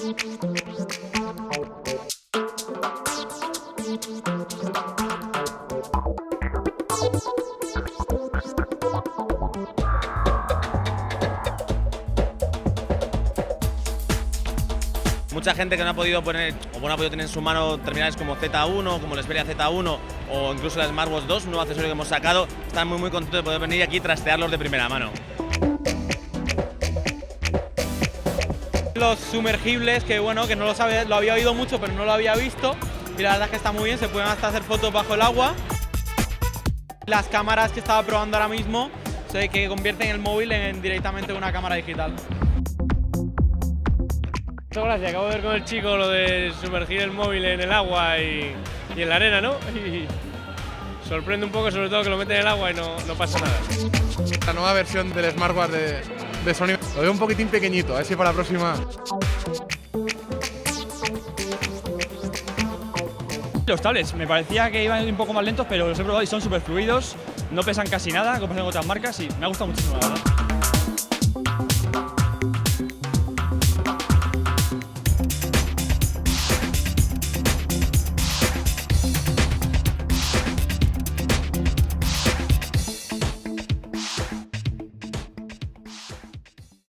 Mucha gente que no ha podido poner o no ha podido tener en su mano terminales como Z1, como el Xperia Z1 o incluso la Smartwatch 2, un nuevo accesorio que hemos sacado, están muy contentos de poder venir aquí y trastearlos de primera mano. Los sumergibles, que bueno, que no lo había oído mucho pero no lo había visto, y la verdad es que está muy bien, se pueden hasta hacer fotos bajo el agua. Las cámaras que estaba probando ahora mismo, que convierten el móvil directamente en una cámara digital. Gracias, acabo de ver con el chico lo de sumergir el móvil en el agua y en la arena, ¿no? Y sorprende un poco, sobre todo que lo meten en el agua y no pasa nada. La nueva versión del smartwatch de Sony lo veo un poquitín pequeñito, a ver si para la próxima. Los tablets, me parecía que iban un poco más lentos, pero los he probado y son súper fluidos, no pesan casi nada, en comparación con otras marcas y me ha gustado muchísimo, la verdad.